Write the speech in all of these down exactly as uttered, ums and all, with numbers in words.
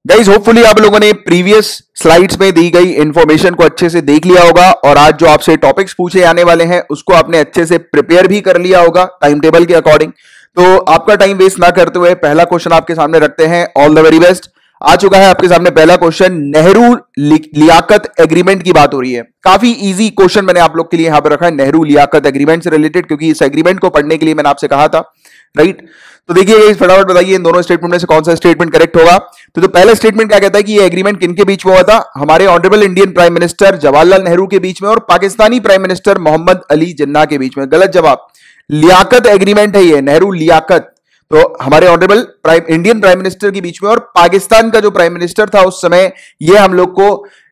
Guys hopefully आप लोगों ने प्रीवियस स्लाइड्स में दी गई इंफॉर्मेशन को अच्छे से देख लिया होगा और आज जो आपसे टॉपिक्स पूछे आने वाले हैं उसको आपने अच्छे से प्रिपेयर भी कर लिया होगा टाइम टेबल के अकॉर्डिंग। तो आपका टाइम वेस्ट ना करते हुए पहला क्वेश्चन आपके सामने रखते हैं। All the very best. आ चुका है आपके सामने पहला क्वेश्चन। नेहरू लियाकत एग्रीमेंट की बात हो रही है। काफी इजी क्वेश्चन मैंने आप लोग के लिए यहां पर रखा है, नेहरू लियाकत एग्रीमेंट से रिलेटेड, क्योंकि इस एग्रीमेंट को पढ़ने के लिए मैंने आपसे कहा था, राइट। तो देखिए फटाफट बताइए इन दोनों स्टेटमेंट में से कौन सा स्टेटमेंट करेक्ट होगा। तो, तो पहला स्टेटमेंट क्या कहता है कि ये एग्रीमेंट किनके बीच में हुआ था? हमारे honourable Indian prime minister Jawaharlal Nehru के बीच में और पाकिस्तानी प्राइम मिनिस्टर मोहम्मद अली जिन्ना के बीच में। गलत जवाब। लियाकत एग्रीमेंट है ये, नेहरू लियाकत। तो हमारे honourable prime Indian prime minister के बीच में और पाकिस्तान का जो प्राइम मिनिस्टर था उस समय, ये हम लोग को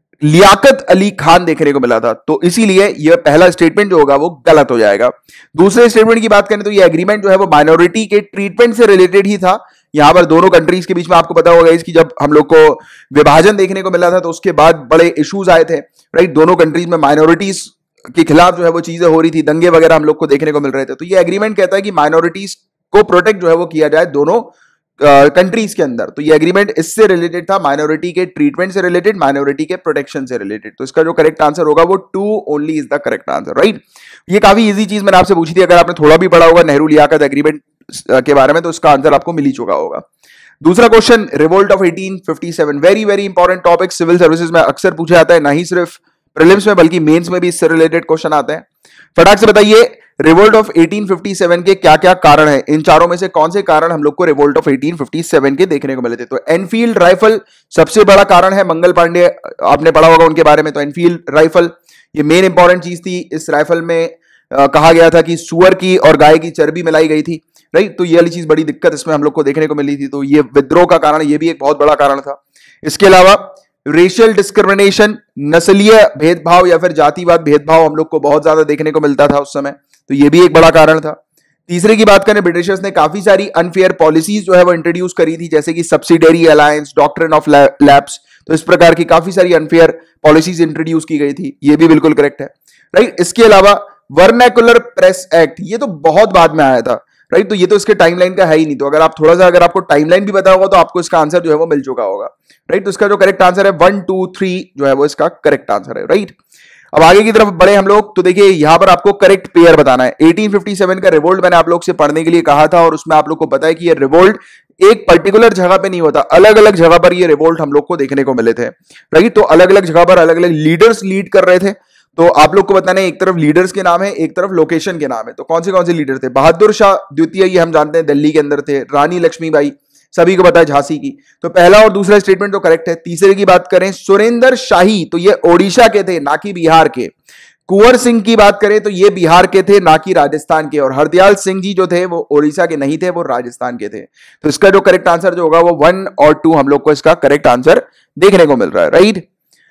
लियाकत अली खान देखने को मिला था। तो इसीलिए यह पहला स्टेटमेंट जो होगा वो गलत हो जाएगा। दूसरे स्टेटमेंट की बात करें तो ये एग्रीमेंट जो है वो माइनॉरिटी के ट्रीटमेंट से रिलेटेड ही था। यहां पर दोनों कंट्रीज के बीच में आपको पता होगा इसकी जब हम लोग को विभाजन देखने को मिला था तो उसके बाद बड़े इश्यूज आए थे, राइट। दोनों कंट्रीज में माइनॉरिटीज के खिलाफ जो है वो चीजें हो रही थी, दंगे वगैरह हम लोग को देखने को मिल रहे थे। तो ये एग्रीमेंट कहता है कि माइनॉरिटीज को प्रोटेक्ट जो है वो किया जाए दोनों कंट्रीज uh, के अंदर। तो ये एग्रीमेंट इससे रिलेटेड था, माइनॉरिटी के ट्रीटमेंट से रिलेटेड, माइनॉरिटी के प्रोटेक्शन से रिलेटेड। तो इसका जो करेक्ट आंसर होगा वो two only is the correct answer, right. ये काफी इजी चीज मैंने आपसे पूछी थी, अगर आपने थोड़ा भी पढ़ा होगा नेहरू लियाकत एग्रीमेंट के बारे में तो इसका आंसर आपको मिल ही चुका होगा। दूसरा question, revolt of eighteen fifty seven, very very important topic, civil services में अक्सर पूछा जाता है, ना ही सिर्फ प्रीलिम्स में बल्कि मेंस में भी इससे रिलेटेड क्वेश्चन आते हैं। फटाक से बताइए revolt of eighteen fifty seven के क्या क्या कारण हैं? इन चारों में से कौन से कारण हम लोग को revolt of eighteen fifty seven के देखने को मिले थे? तो एनफील्ड राइफल सबसे बड़ा कारण है। मंगल पांडे आपने पढ़ा होगा उनके बारे में। तो एनफील्ड राइफल ये मेन इंपॉर्टेंट चीज थी। इस राइफल में आ, कहा गया था कि सुअर की और गाय की चर्बी मिलाई गई थी, राइट। तो ये वाली चीज बड़ी दिक्कत इसमें हम लोग को देखने को मिली थी। तो ये विद्रोह का कारण, ये भी एक बहुत बड़ा कारण था। इसके अलावा रेशियल डिस्क्रिमिनेशन, नस्लीय भेदभाव या फिर जातिवाद भेदभाव हम लोग को बहुत ज्यादा देखने को मिलता था उस समय। तो ये भी एक बड़ा कारण था। तीसरे की बात करें, ब्रिटिशर्स ने काफी सारी अनफेयर पॉलिसीज जो है वो इंट्रोड्यूस करी थी, जैसे कि subsidiary alliance, doctrine of lapse. तो इस प्रकार की काफी सारी अनफेयर पॉलिसीज इंट्रोड्यूस की गई थी, ये भी बिल्कुल करेक्ट है, राइट। इसके अलावा वर्नैकुलर प्रेस एक्ट, ये तो बहुत बाद में आया था, राइट। तो ये तो इसके टाइमलाइन का है ही नहीं। तो अगर आप थोड़ा सा अगर आपको टाइमलाइन भी पता होगा तो आपको इसका आंसर जो है वो मिल चुका होगा, राइट। तो इसका जो करेक्ट आंसर है वन टू थ्री जो है वो इसका करेक्ट आंसर है, राइट। अब आगे की तरफ बढ़े हम लोग। तो देखिए यहां पर आपको करेक्ट पेयर बताना है। एटीन फिफ्टी सेवन का रिवोल्ट मैंने आप लोग से पढ़ने के लिए कहा था और उसमें आप लोग को पता है कि ये रिवोल्ट एक पर्टिकुलर जगह पे नहीं होता, अलग अलग जगह पर ये रिवोल्ट हम लोग को देखने को मिले थे, राइट। तो अलग अलग जगह पर अलग अलग लीडर्स लीड कर रहे थे। तो आप लोग को बताना है, एक तरफ लीडर्स के नाम है, एक तरफ लोकेशन के नाम है। तो कौन से कौन से लीडर थे? बहादुर शाह द्वितीय, ये हम जानते हैं दिल्ली के अंदर थे। रानी लक्ष्मीबाई, सभी को पता है, झांसी की। तो पहला और दूसरा स्टेटमेंट तो करेक्ट है। तीसरे की बात करें, सुरेंद्र शाही, तो ये ओडिशा के थे ना कि बिहार के। कुंवर सिंह की बात करें तो ये बिहार के थे ना कि राजस्थान के। और हरदयाल सिंह जी जो थे वो ओडिशा के नहीं थे, वो राजस्थान के थे। तो इसका जो करेक्ट आंसर जो होगा वो वन और टू हम लोग को इसका करेक्ट आंसर देखने को मिल रहा है, राइट।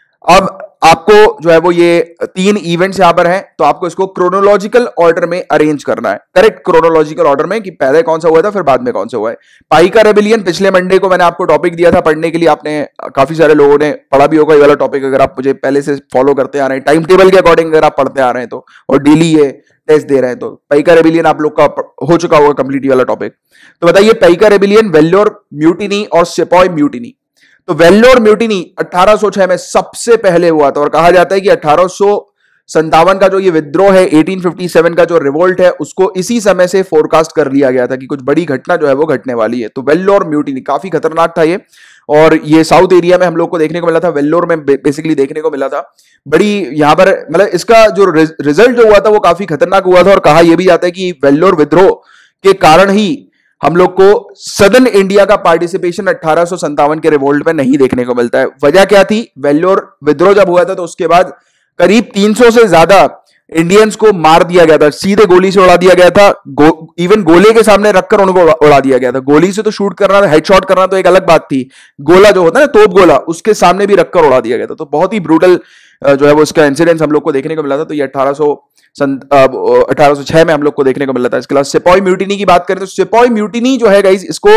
अब आपको जो है वो ये तीन इवेंट्स यहां पर हैं, तो आपको इसको क्रोनोलॉजिकल ऑर्डर में अरेंज करना है, करेक्ट क्रोनोलॉजिकल ऑर्डर में, कि पहले कौन सा हुआ था फिर बाद में कौन सा हुआ है। पाइका रेबिलियन पिछले मंडे को मैंने आपको टॉपिक दिया था पढ़ने के लिए, आपने काफी सारे लोगों ने पढ़ा भी होगा ये वाला टॉपिक, अगर आप मुझे पहले से फॉलो करते आ रहे हैं, टाइम टेबल के अकॉर्डिंग अगर आप पढ़ते आ रहे हैं तो, और डेली ये टेस्ट दे रहे हैं। तो पाइका रेबिलियन आप लोग का हो चुका होगा कंप्लीट ये वाला टॉपिक। तो बताइए पाइका रेबिलियन, वेल्लोर म्यूटिनी और सिपॉय म्यूटिनी। तो वेल्लोर म्यूटिनी अठारह सौ छह में सबसे पहले हुआ था और कहा जाता है कि अठारह सौ संतावन का जो ये विद्रोह है, एटीन फिफ्टी सेवन का जो रिवोल्ट है, उसको इसी समय से फोरकास्ट कर लिया गया था कि कुछ बड़ी घटना जो है वो घटने वाली है। तो वेल्लोर म्यूटिनी काफी खतरनाक था ये, और ये साउथ एरिया में हम लोग को देखने को मिला था, वेल्लोर में बेसिकली देखने को मिला था। बड़ी यहां पर मतलब इसका जो रिजल्ट जो हुआ था वो काफी खतरनाक हुआ था, और कहा यह भी जाता है कि वेल्लोर विद्रोह के कारण ही हम लोग को सदर्न इंडिया का पार्टिसिपेशन अठारह सौ संतावन के रिवोल्ट में नहीं देखने को मिलता है। वजह क्या थी? वेल्लोर विद्रोह जब हुआ था तो उसके बाद करीब तीन सौ से ज्यादा इंडियंस को मार दिया गया था, सीधे गोली से उड़ा दिया गया था। गो, इवन गोले के सामने रखकर उनको उड़ा दिया गया था। गोली से तो शूट करना, हेडशॉट करना तो एक अलग बात थी, गोला जो होता है ना तोप गोला, उसके सामने भी रखकर उड़ा दिया गया था। तो बहुत ही ब्रूटल जो है वो इसका इंसिडेंट हम लोग को देखने को मिला था। तो ये अठारह सौ अठारह सौ छह में हम लोग को देखने को मिला था। इसके अलावा सिपॉय म्यूटिनी की बात करें तो सिपॉय म्यूटिनी जो है गाइस, इसको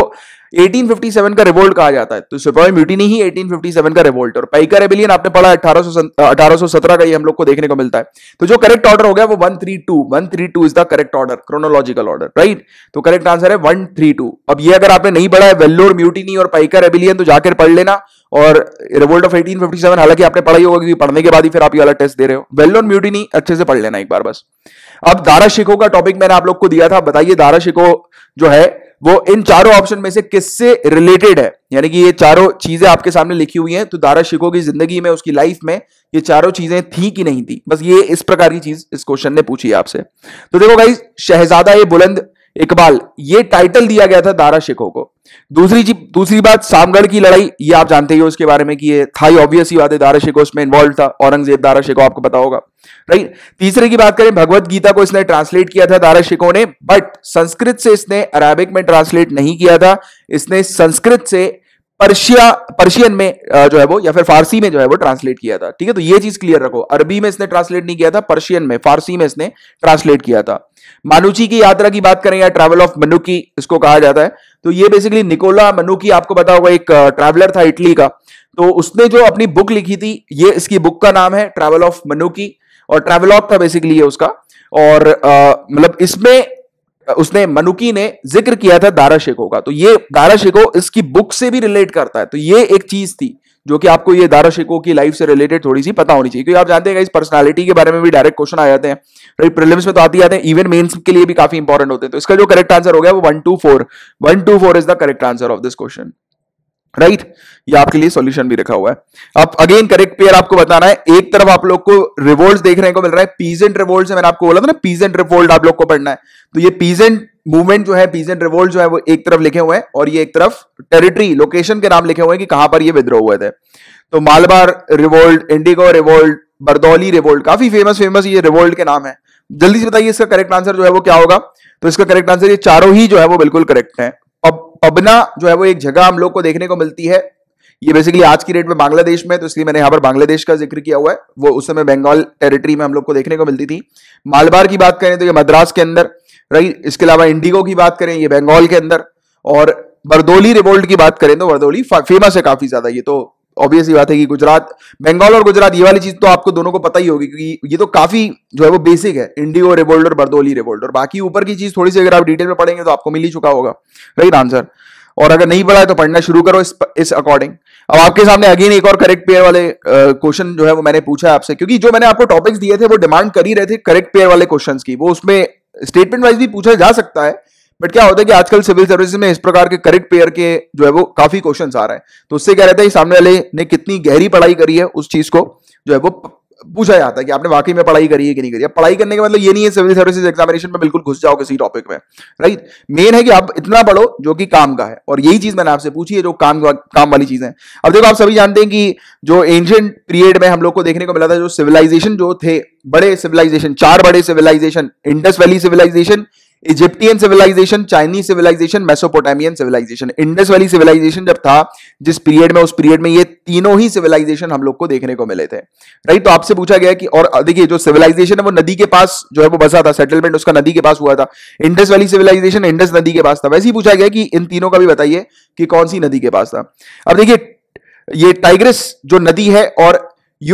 अठारह सौ सत्तावन का रिवोल्ट कहा जाता है, तो सिपाही म्यूटिनी ही अठारह सौ सत्तावन का रिवोल्ट, और पाइका रेबेलियन आपने पढ़ा अठारह सौ सत्रह का, ये हम लोग को देखने को मिलता है। तो जो करेक्ट ऑर्डर हो गया वो one three two, one three two is the correct order, chronological order, right. तो करेक्ट आंसर है वन थ्री टू। अब ये अगर आपने नहीं पढ़ा है वेल्लोर म्यूटिनी और पाइका रेबेलियन तो जाकर पढ़ लेना, और रिवोल्ट ऑफ अठारह सौ सत्तावन हालांकि आपने पढ़ा ही होगा क्योंकि पढ़ने के बाद ही फिर आप ये वाला टेस्ट दे रहे हो। वेल्लोर म्यूटिनी अच्छे से पढ़ लेना एक बार बस। अब दारा शिकोह का टॉपिक मैंने आप लोग को दिया था, बताइए दारा शिकोह जो है वो इन चारों ऑप्शन में से किससे रिलेटेड है, यानी कि ये चारों चीजें आपके सामने लिखी हुई हैं, तो दारा शिकोह की जिंदगी में, उसकी लाइफ में ये चारों चीजें थी कि नहीं थी, बस ये इस प्रकार की चीज इस क्वेश्चन ने पूछी है आपसे। तो देखो गाइस, शहजादा ए बुलंद इकबाल ये टाइटल दिया गया था दारा शिकोह को। दूसरी चीज दूसरी बात, सामगढ़ की लड़ाई, ये आप जानते ही हो उसके बारे में कि ये था ही ऑब्वियस ही बात है, दारा शिकोह उसमें इन्वॉल्व था, औरंगजेब दारा शिकोह आपको पता होगा, राइट। तीसरे की बात करें, भगवत गीता को इसने ट्रांसलेट किया था दारा शिकोह ने, बट संस्कृत से इसने अरेबिक में ट्रांसलेट नहीं किया था, इसने संस्कृत से पर्शिया पर्शियन में जो है वो, या फिर फारसी में जो है वो ट्रांसलेट किया था, ठीक है। तो ये चीज क्लियर रखो, अरबी में इसने ट्रांसलेट नहीं किया था, पर्शियन में, फारसी में इसने ट्रांसलेट किया था। मानुची की यात्रा की बात करें या ट्रैवल ऑफ मनुकी इसको कहा जाता है, तो ये बेसिकली निकोला मनुकी आपको पता होगा, एक ट्रैवलर था इटली का, तो उसने जो अपनी बुक लिखी थी, ये इसकी बुक का नाम है ट्रैवल ऑफ मनुकी, और ट्रैवलॉग था बेसिकली ये उसका, और मतलब इसमें उसने मनुकी ने जिक्र किया था दारा शिकोह का, तो ये दारा शिकोह इसकी बुक से भी रिलेट करता है, तो ये एक चीज थी जो कि आपको ये दारा शिकोह की लाइफ से रिलेटेड थोड़ी सी पता होनी चाहिए, क्योंकि आप जानते हैं इस पर्सनालिटी के बारे में भी डायरेक्ट क्वेश्चन आ जाते हैं, राइट। प्रीलिम्स में तो आती आते हैं, इवन मेंस के लिए भी काफी इंपॉर्टेंट होते हैं। तो इसका जो करेक्ट आंसर हो गया वो one two four, one two four is the correct answer of this question, right right? ये आपके लिए सॉल्यूशन भी रखा हुआ है। अब अगेन करेक्ट पेयर आपको बताना है, एक तरफ आप लोग को रिवोल्ट देखने को मिल रहा है, पीजेंट रिवोल्ट से मैंने आपको बोला था ना, पीजेंट रिवोल्ट आप लोग को पढ़ना है, तो ये पीजेंट मूवमेंट जो है, पीजेंट रिवोल्ट जो है वो एक तरफ लिखे हुए हैं, और ये एक तरफ टेरिटरी लोकेशन के नाम लिखे हुए हैं कि कहां पर ये विद्रोह हुए थे। तो Malabar revolt, indigo revolt, Bardoli revolt, काफी फेमस फेमस ये रिवोल्ट के नाम है। जल्दी से बताइए इसका करेक्ट आंसर जो है वो क्या होगा। तो इसका करेक्ट आंसर ये चारों ही जो है वो बिल्कुल करेक्ट है। अब पबना जो है वो एक जगह हम लोग को देखने को मिलती है, ये बेसिकली आज की डेट में बांग्लादेश में, तो इसलिए मैंने यहां पर बांग्लादेश का जिक्र किया हुआ है, वो उस समय बंगाल टेरिटरी में हम लोग को देखने को मिलती थी। मालबार की बात करें तो ये मद्रास के अंदर, राइट। इसके अलावा इंडिगो की बात करें ये बंगाल के अंदर, और बरदौली रिवोल्ट की बात करें तो बरदौली फेमस है काफी ज्यादा, ये तो ऑब्वियस ही बात है कि गुजरात, बंगाल और गुजरात ये वाली चीज तो आपको दोनों को पता ही होगी, क्योंकि ये तो काफी जो है वो बेसिक है, इंडिगो रिवोल्ट और बरदौली रिवोल्ट, और बाकी ऊपर की चीज थोड़ी सी अगर आप डिटेल में पढ़ेंगे तो आपको मिल ही चुका होगा, राइट आंसर। और अगर नहीं पढ़ा है तो पढ़ना शुरू करो इस इस अकॉर्डिंग। अब आपके सामने अगेन एक और करेक्ट पेयर वाले क्वेश्चन जो है वो मैंने पूछा है आपसे, क्योंकि जो मैंने आपको टॉपिक्स दिए थे वो डिमांड कर ही रहे थे करेक्ट पेयर वाले क्वेश्चंस की, वो उसमें स्टेटमेंट वाइज भी पूछा जा सकता है, बट क्या होता है कि आजकल सिविल सर्विसेज में इस प्रकार के करेक्ट पेयर के जो है वो काफी क्वेश्चंस आ रहे हैं, तो उससे क्या रहता है सामने वाले ने कितनी गहरी पढ़ाई करी है उस चीज को जो है वो पूछा जाता है कि आपने वाकई में पढ़ाई करी है कि नहीं करी है। पढ़ाई करने का मतलब ये नहीं है सिविल सर्विसेज एग्जामिनेशन में बिल्कुल घुस जाओ किसी टॉपिक में, राइट। मेन है कि आप इतना पढ़ो जो कि काम का है, और यही चीज मैंने आपसे पूछी है जो काम काम वाली चीज है। अब देखो आप सभी जानते हैं कि जो एंशिएंट पीरियड में हम लोग को देखने को मिला था, जो सिविलाइजेशन जो थे, बड़े सिविलाइजेशन, चार बड़े civilisation, Indus valley civilisation, Egyptian civilisation, Chinese civilisation, Mesopotamian civilisation. Indus valley civilisation जब था जिस पीरियड में, उस पीरियड में ये तीनों ही सिविलाइजेशन हम लोग को देखने को मिले थे, राइट। तो आपसे पूछा गया कि, और देखिए जो सिविलाइजेशन है वो नदी के पास जो है वो बसा था, सेटलमेंट उसका नदी के पास हुआ था। इंडस वैली सिविलाइजेशन इंडस नदी के पास था। वैसे ही पूछा गया कि इन तीनों का भी बताइए कि कौन सी नदी के पास था। अब देखिए ये टाइग्रिस जो नदी है और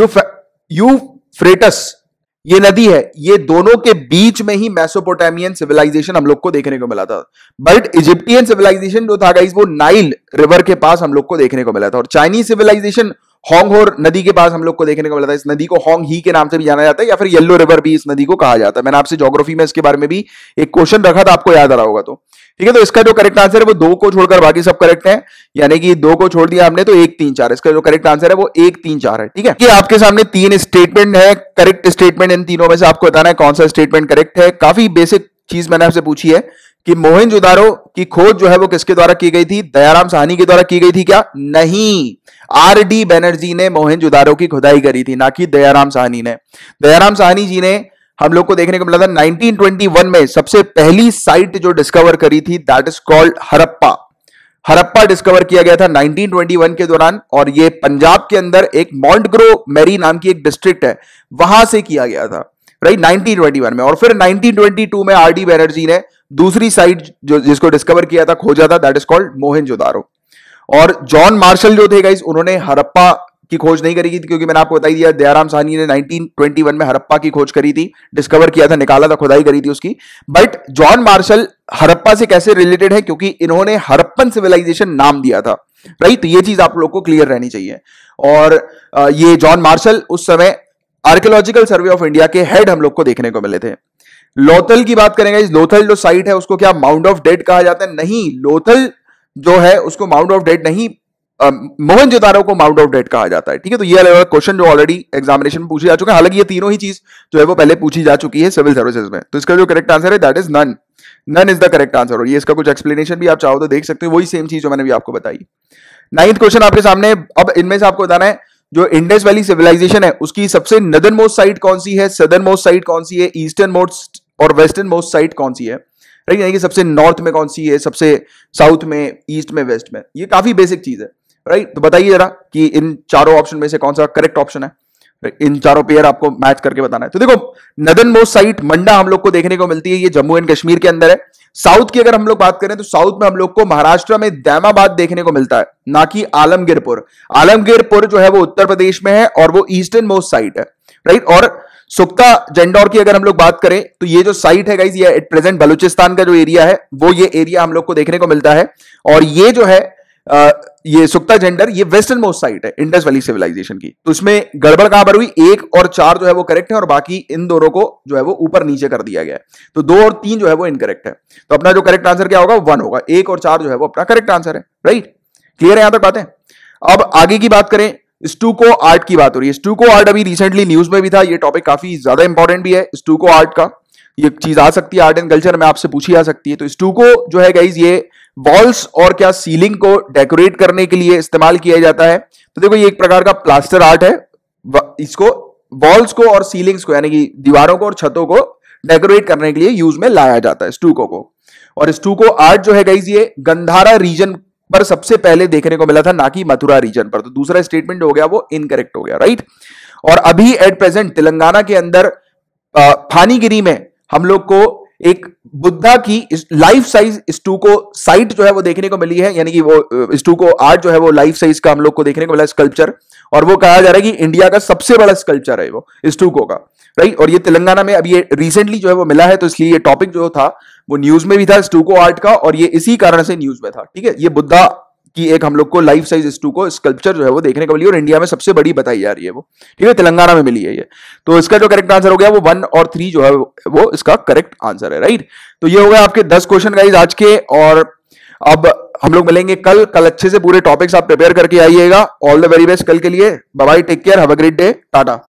यूफ्रेटस ये नदी है, ये दोनों के बीच में ही मेसोपोटामियन सिविलाइजेशन हम लोग को देखने को मिला था। बट इजिप्टियन सिविलाइजेशन जो था गाइस वो नाइल रिवर के पास हम लोग को देखने को मिला था, और चाइनीज सिविलाइजेशन होंगहोर नदी के पास हम लोग को देखने को मिला था। इस नदी को होंग ही के नाम से भी जाना जाता है, या फिर येलो रिवर भी इस नदी को कहा जाता है। मैंने आपसे ज्योग्राफी में इसके बारे में भी एक क्वेश्चन रखा था, आपको याद आ रहा होगा तो, ठीक है। तो इसका जो करेक्ट आंसर है वो दो को छोड़कर बाकी सब करेक्ट है, यानी कि दो को छोड़ दिया हमने तो एक तीन चार, इसका जो करेक्ट आंसर है वो एक तीन चार है, ठीक है। ये आपके सामने तीन स्टेटमेंट है, करेक्ट स्टेटमेंट इन तीनों में से आपको बताना है कौन सा स्टेटमेंट करेक्ट है। काफी बेसिक चीज मैंने आपसे पूछी है कि मोहनजोदारो की खोज जो है वो किसके द्वारा की गई थी, दयाराम साहनी के द्वारा की गई थी क्या? नहीं, आर डी बनर्जी ने मोहनजोदारो की खुदाई करी थी, ना कि दयाराम साहनी ने। दयाराम साहनी जी ने हम लोग को देखने को मिला था नाइनटीन ट्वेंटी वन में सबसे पहली साइट जो डिस्कवर करी थी, that is called Harappa. Harappa discover किया गया था नाइनटीन ट्वेंटी वन के दौरान, और ये पंजाब के अंदर एक मॉन्टग्रो मैरी नाम की एक डिस्ट्रिक्ट है, वहां से किया गया था, राइट, नाइनटीन ट्वेंटी वन में। और फिर नाइनटीन ट्वेंटी टू में आर डी बनर्जी ने दूसरी साइट जो जिसको डिस्कवर किया था, खोजा था, दैट इज कॉल्ड मोहनजोदारो। और जॉन मार्शल जो थे गाइस, उन्होंने हड़प्पा की खोज नहीं करी थी, क्योंकि मैंने आपको बताई दिया दयाराम साहनी ने नाइनटीन ट्वेंटी वन में हड़प्पा की खोज करी थी, डिस्कवर किया था, निकाला था, खुदाई करी थी उसकी। बट जॉन मार्शल हड़प्पा से कैसे रिलेटेड है, क्योंकि इन्होंने हड़प्पन सिविलाइजेशन नाम दिया था, राइट। तो ये चीज आप लोग को क्लियर रहनी चाहिए। और ये जॉन मार्शल उस समय आर्कियोलॉजिकल सर्वे ऑफ इंडिया के हेड हम लोग को देखने को मिले थे। लोथल की बात करेंगे, लोथल जो साइट है उसको क्या माउंट ऑफ डेड कहा जाता है? नहीं, लोथल जो है उसको माउंट ऑफ डेड नहीं, मोहनजोदारो को माउंट ऑफ डेड कहा जाता है, ठीक है। तो ये अलग अलग क्वेश्चन जो ऑलरेडी एग्जामिनेशन में पूछे जा चुके हैं, हालांकि ये तीनों ही चीज जो है वो पहले पूछी जा चुकी है सिविल सर्विसेज में। तो इसका जो करेक्ट आंसर है that is none, none is the correct answer. और ये इसका कुछ एक्सप्लेनेशन भी आप चाहो तो देख सकते हो, वही सेम चीज जो मैंने भी आपको बताई। नाइन्थ क्वेश्चन आपके सामने। अब इनमें से आपको बताना है जो इंडस वैली सिविलाइजेशन है उसकी सबसे नदर्न मोस्ट साइट कौन सी है, सदर्न मोस्ट साइट कौन सी है, ईस्टर्न मोस्ट और वेस्टर्न मोस्ट साइट कौन सी है, राइट। यानी कि सबसे नॉर्थ में कौन सी है, सबसे साउथ में, ईस्ट में, वेस्ट में। ये काफी बेसिक चीज है, राइट। तो बताइए जरा कि इन चारों ऑप्शन में से कौन सा करेक्ट ऑप्शन है। इन चारों पेयर आपको मैच करके बताना है। तो देखो, नदर्न मोस्ट साइट मंडा हम लोग को देखने को मिलती है, ये जम्मू एंड कश्मीर के अंदर है। साउथ की अगर हम लोग बात करें तो साउथ में हम लोग को महाराष्ट्र में दैमाबाद देखने को मिलता है, ना कि आलमगीरपुर। आलमगीरपुर जो है वो उत्तर प्रदेश में है और वो ईस्टर्न मोस्ट साइट है, राइट। और सुक्ता जंडौर की अगर हम लोग बात करें तो ये जो साइट है गाइस, ये एट प्रेजेंट बलूचिस्तान का जो एरिया है वो ये एरिया हम लोग को देखने को मिलता है। और ये जो है आ, ये सुक्ता जेंडर, ये वेस्टर्न मोस्ट साइट है इंडस वैली सिविलाइजेशन की। तो इसमें गड़बड़ कहां पर हुई, एक और चार जो है वो करेक्ट है और बाकी इन दोनों को जो है वो ऊपर नीचे कर दिया गया है। तो दो और तीन जो है वो इनकरेक्ट है। तो अपना जो करेक्ट आंसर क्या होगा, वन होगा। एक और चार जो है वो अपना करेक्ट आंसर है, राइट। क्लियर है यहां तक बातें। अब आगे की बात करें, स्टूको आर्ट की बात हो रही है। स्टूको आर्ट अभी रिसेंटली न्यूज में भी था, ये टॉपिक काफी ज्यादा इंपॉर्टेंट भी है। स्टूको आर्ट का ये चीज आ सकती है, आर्ट एंड कल्चर में आपसे पूछी जा सकती है। तो स्टूको जो है गाइज, ये वॉल्स और क्या सीलिंग को डेकोरेट करने के लिए इस्तेमाल किया जाता है। तो देखो, ये एक प्रकार का प्लास्टर आर्ट है। इसको वॉल्स को और सीलिंग्स को, यानी कि दीवारों को और छतों को डेकोरेट करने के लिए यूज में लाया जाता है स्टूको को। और स्टूको आर्ट जो है गाइज, ये गंधारा रीजन पर सबसे पहले देखने को मिला था, ना कि मथुरा रीजन पर। तो दूसरा स्टेटमेंट हो गया वो इनकरेक्ट हो गया, राइट। और अभी एट प्रेजेंट तेलंगाना के अंदर फानीगिरी में हम लोग को एक बुद्धा की लाइफ साइज स्टूको साइट जो है वो देखने को मिली है, यानी कि वो स्टूको आर्ट जो है वो लाइफ साइज का हम लोग को देखने को मिला स्कल्पचर। और वो कहा जा रहा है कि इंडिया का सबसे बड़ा स्कल्पचर है वो स्टूको का, राइट। और ये तेलंगाना में अभी ये रिसेंटली जो है वो मिला है, तो इसलिए ये टॉपिक जो था वो न्यूज में भी था स्टूको आर्ट का, और ये इसी कारण से न्यूज में था, ठीक है। ये बुद्धा की एक हम लोग को लाइफ साइज स्टूको स्कल्पचर जो है वो देखने को मिली और इंडिया में सबसे बड़ी बताई जा रही है वो, ठीक है। तेलंगाना में मिली है ये। तो इसका जो करेक्ट आंसर हो गया वो वन और थ्री जो है वो इसका करेक्ट आंसर है, राइट। तो ये हो गया आपके दस क्वेश्चन गाइस आज के। और अब हम लोग मिलेंगे कल कल अच्छे से पूरे टॉपिक्स आप प्रिपेयर करके आइएगा। ऑल द वेरी बेस्ट कल के लिए। Bye bye, take care, have a great day, Tata.